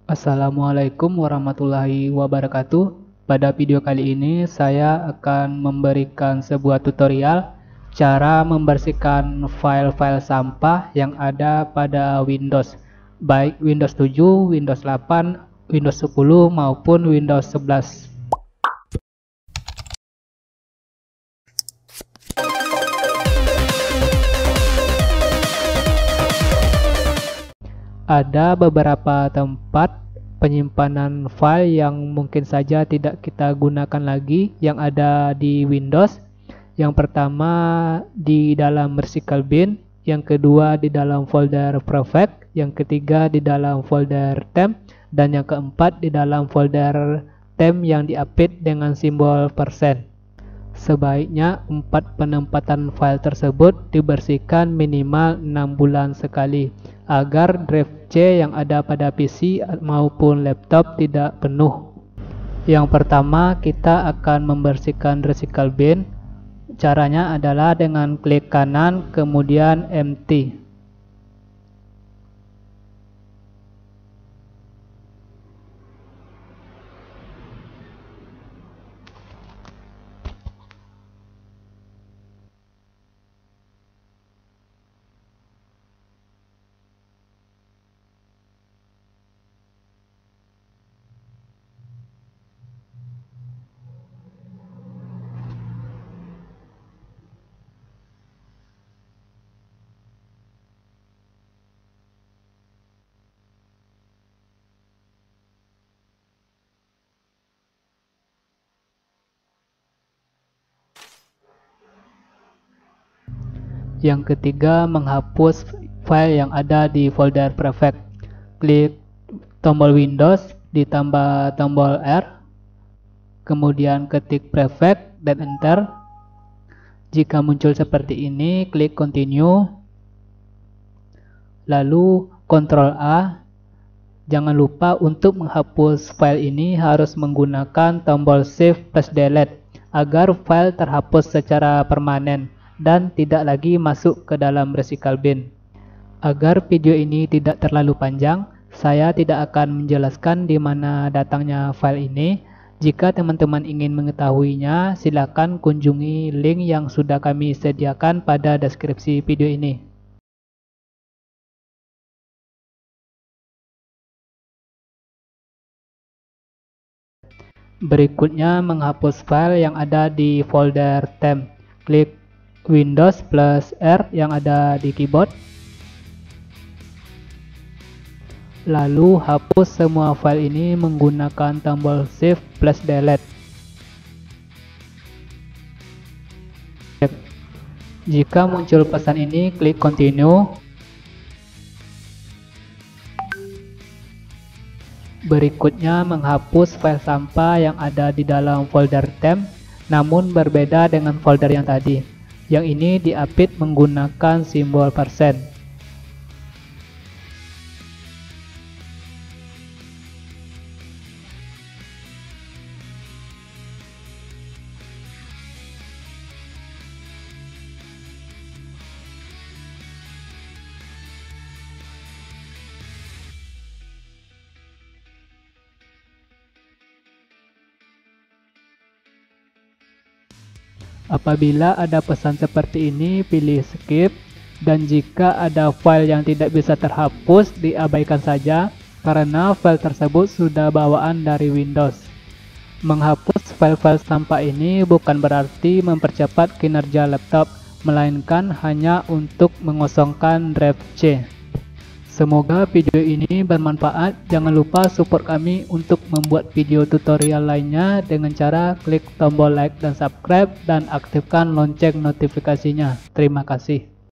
Assalamualaikum warahmatullahi wabarakatuh. Pada video kali ini saya akan memberikan sebuah tutorial cara membersihkan file-file sampah yang ada pada Windows, baik Windows 7, Windows 8, Windows 10 maupun Windows 11. Ada beberapa tempat penyimpanan file yang mungkin saja tidak kita gunakan lagi yang ada di Windows. Yang pertama di dalam Merciful Bin, yang kedua di dalam folder Prefect, yang ketiga di dalam folder Temp, dan yang keempat di dalam folder Temp yang diapit dengan simbol %. Sebaiknya 4 penempatan file tersebut dibersihkan minimal 6 bulan sekali agar drive C yang ada pada PC maupun laptop tidak penuh. Yang pertama kita akan membersihkan Merciful Bin. Caranya adalah dengan klik kanan kemudian empty. Yang ketiga, menghapus file yang ada di folder Prefect. Klik tombol Windows ditambah tombol R, kemudian ketik Prefect dan Enter. Jika muncul seperti ini, klik Continue, lalu Ctrl A. Jangan lupa untuk menghapus file ini harus menggunakan tombol Shift plus Delete agar file terhapus secara permanen dan tidak lagi masuk ke dalam Merciful Bin. Agar video ini tidak terlalu panjang, saya tidak akan menjelaskan di mana datangnya file ini. Jika teman-teman ingin mengetahuinya, silakan kunjungi link yang sudah kami sediakan pada deskripsi video ini. Berikutnya, menghapus file yang ada di folder Temp. Klik Windows plus R yang ada di keyboard, lalu hapus semua file ini menggunakan tombol Shift plus Delete. Jika muncul pesan ini, klik Continue. Berikutnya, menghapus file sampah yang ada di dalam folder Temp, namun berbeda dengan folder yang tadi. Yang ini diapit menggunakan simbol %. Apabila ada pesan seperti ini, pilih skip, dan jika ada file yang tidak bisa terhapus, diabaikan saja karena file tersebut sudah bawaan dari Windows. Menghapus file-file sampah ini bukan berarti mempercepat kinerja laptop, melainkan hanya untuk mengosongkan drive C. Semoga video ini bermanfaat. Jangan lupa support kami untuk membuat video tutorial lainnya dengan cara klik tombol like dan subscribe dan aktifkan lonceng notifikasinya. Terima kasih.